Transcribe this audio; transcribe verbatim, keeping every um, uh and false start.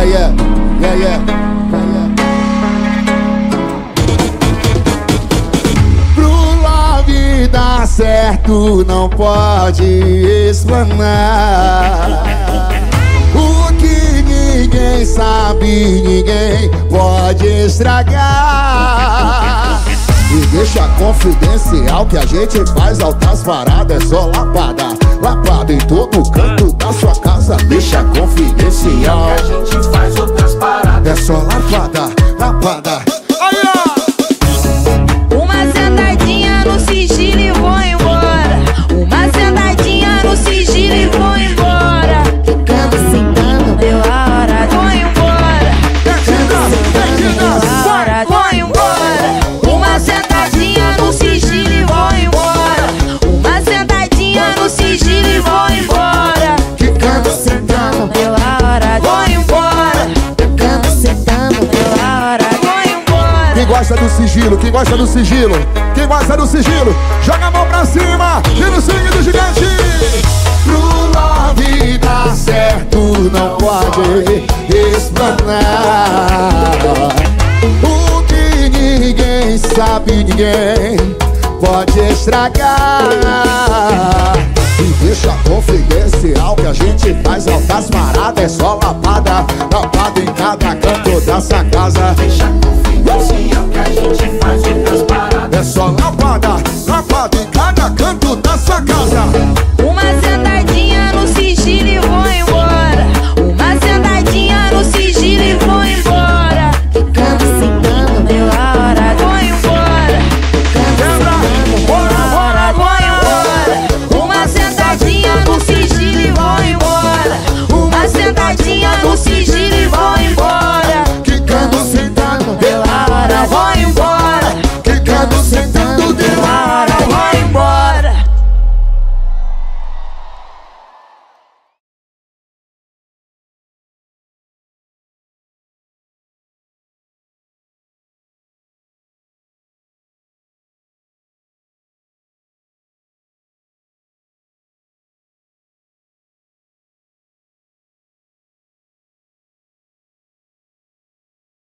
Yeah, yeah, yeah, yeah, yeah. Pro love dar certo não pode explanar. O que ninguém sabe, ninguém pode estragar. E deixa confidencial que a gente faz altas paradas. É só lapada, lapada em todo canto da sua casa. Deixa confidencial que a gente faz outras paradas. é só lapada, lapada. Aí, ó! Uma sentadinha no sigilo e vou embora. Uma sentadinha no sigilo e vou embora. Ficando sentando, deu a hora. Vou embora. Ficando sentando, deu a hora. Vou embora. Uma sentadinha no sigilo e vou embora. Uma sentadinha no sigilo e vou embora. Ficando Sentando, deu a hora. Vou embora. Ficando sentando, deu a hora. Vou embora. Quem gosta do sigilo, quem gosta do sigilo, quem gosta do sigilo, joga a mão pra cima e no swing do gigante. Pro love dar certo não pode explanar. O que ninguém sabe, ninguém pode estragar. E deixa a confiança